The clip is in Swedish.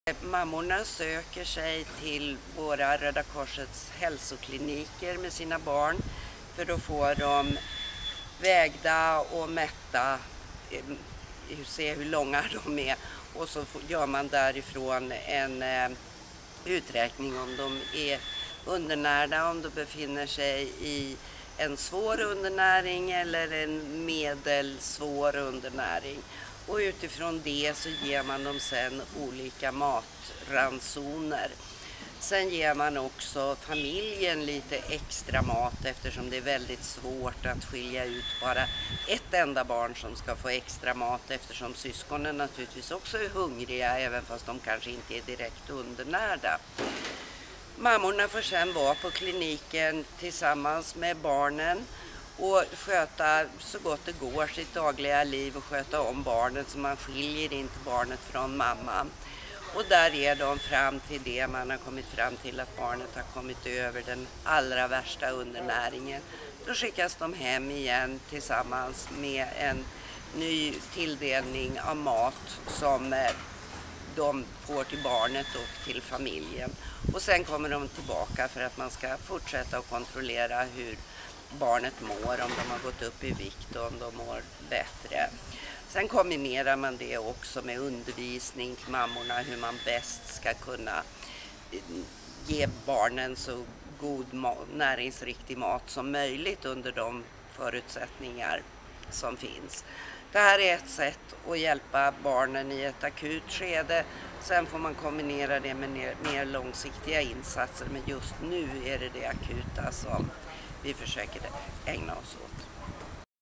Mammorna söker sig till våra Röda Korsets hälsokliniker med sina barn för då får de vägda och mätta, se hur långa de är, och så gör man därifrån en uträkning om de är undernärda, om de befinner sig i en svår undernäring eller en medelsvår undernäring. Och utifrån det så ger man dem sen olika matransoner. Sen ger man också familjen lite extra mat eftersom det är väldigt svårt att skilja ut bara ett enda barn som ska få extra mat, eftersom syskonen naturligtvis också är hungriga även fast de kanske inte är direkt undernärda. Mammorna får sen vara på kliniken tillsammans med barnen och sköta så gott det går sitt dagliga liv och sköta om barnet, så man skiljer inte barnet från mamman. Och där är de fram till det man har kommit fram till att barnet har kommit över den allra värsta undernäringen. Då skickas de hem igen tillsammans med en ny tilldelning av mat som de får till barnet och till familjen. Och sen kommer de tillbaka för att man ska fortsätta att kontrollera hur barnet mår, om de har gått upp i vikt och om de mår bättre. Sen kombinerar man det också med undervisning till mammorna hur man bäst ska kunna ge barnen så god näringsriktig mat som möjligt under de förutsättningar som finns. Det här är ett sätt att hjälpa barnen i ett akut skede. Sen får man kombinera det med mer långsiktiga insatser, men just nu är det akuta som vi försöker ägna oss åt.